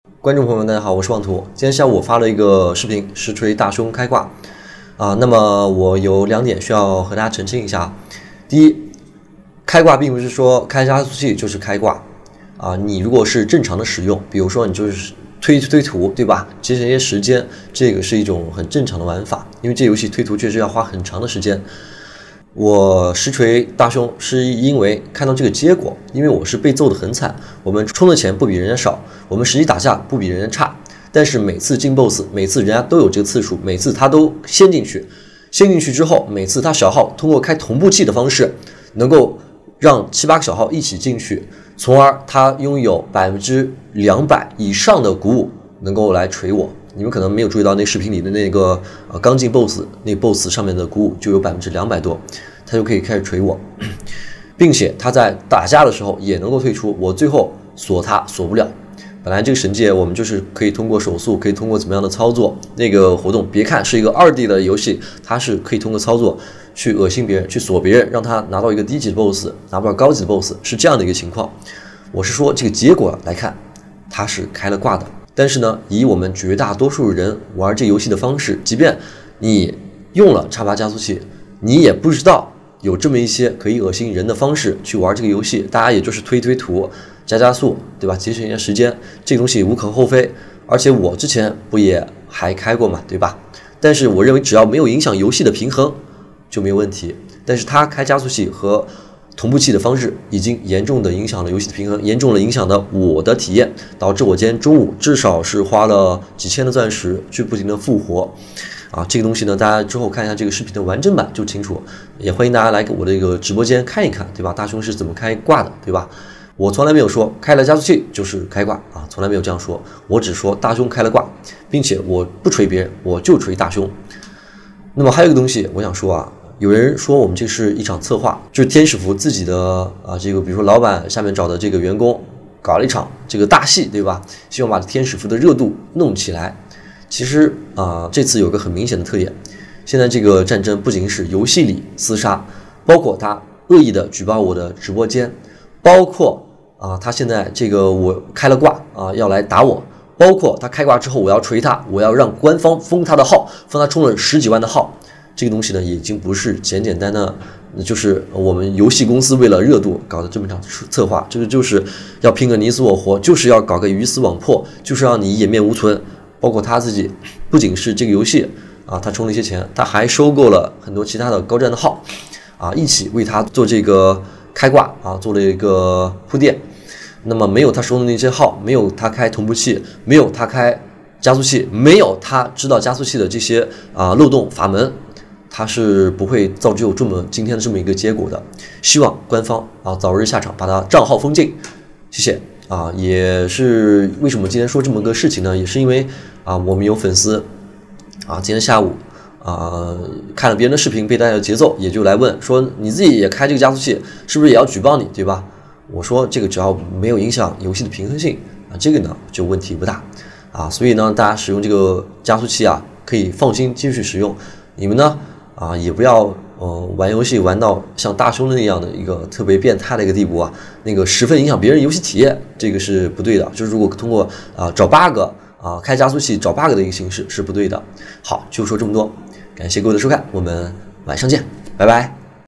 观众朋友们，大家好，我是妄图。今天下午我发了一个视频，实锤大凶开挂那么我有2点需要和大家澄清一下。第一，开挂并不是说开加速器就是开挂你如果是正常的使用，比如说你就是推图，对吧？节省一些时间，这个是一种很正常的玩法，因为这游戏推图确实要花很长的时间。我实锤大凶是因为看到这个结果，因为我是被揍得很惨，我们充的钱不比人家少，我们实际打架不比人家差，但是每次进 BOSS， 每次人家都有这个次数，每次他都先进去之后，每次他小号通过开同步器的方式，能够让7、8个小号一起进去，从而他拥有200%以上的鼓舞，能够来锤我。你们可能没有注意到那视频里的那个刚进 BOSS 那 BOSS 上面的鼓舞就有200%多，他就可以开始锤我，并且他在打架的时候也能够退出，我最后锁他锁不了。本来这个神界我们就是可以通过手速，可以通过怎么样的操作，那个活动别看是一个2D 的游戏，它是可以通过操作去恶心别人，去锁别人，让他拿到一个低级的 BOSS， 拿不到高级的 BOSS， 是这样的一个情况。我是说这个结果来看，他是开了挂的。但是呢，以我们绝大多数人玩这游戏的方式，即便你用了X8加速器，你也不知道有这么一些可以恶心人的方式去玩这个游戏。大家也就是推图、加速，对吧？节省一下时间，这个东西无可厚非。而且我之前不也还开过嘛，对吧？但是我认为只要没有影响游戏的平衡就没有问题。但是他开加速器和同步器的方式已经严重的影响了游戏的平衡，严重的影响了我的体验，导致我今天中午至少是花了几千的钻石去不停的复活这个东西呢，大家之后看一下这个视频的完整版就清楚。也欢迎大家来我的这个直播间看一看，对吧？大凶是怎么开挂的，对吧？我从来没有说开了加速器就是开挂从来没有这样说，我只说大凶开了挂，并且我不锤别人，我就锤大凶。那么还有一个东西我想说有人说我们这是一场策划，就是天使服自己的这个比如说老板下面找的这个员工搞了一场这个大戏，对吧？希望把天使服的热度弄起来。其实这次有个很明显的特点，现在这个战争不仅是游戏里厮杀，包括他恶意的举报我的直播间，包括他现在这个我开了挂要来打我，包括他开挂之后我要锤他，我要让官方封他的号，封他充了10几万的号。这个东西呢，已经不是简单的，就是我们游戏公司为了热度搞的这么一场策划，这个就是要拼个你死我活，就是要搞个鱼死网破，就是让你颜面无存。包括他自己，不仅是这个游戏他充了一些钱，他还收购了很多其他的高战的号一起为他做这个开挂做了一个铺垫。那么没有他收的那些号，没有他开同步器，没有他开加速器，没有他知道加速器的这些漏洞法门，他是不会造就今天的这么一个结果的。希望官方早日下场，把他账号封禁。谢谢也是为什么今天说这么个事情呢？也是因为我们有粉丝今天下午看了别人的视频被带的节奏，也就来问说你自己也开这个加速器，是不是也要举报你，对吧？我说这个只要没有影响游戏的平衡性这个呢就问题不大所以呢大家使用这个加速器可以放心继续使用。你们呢也不要玩游戏玩到像大凶那样的一个特别变态的一个地步那个十分影响别人游戏体验，这个是不对的。就是如果通过找 bug开加速器找 bug 的一个形式是不对的。好，就说这么多，感谢各位的收看，我们晚上见，拜拜。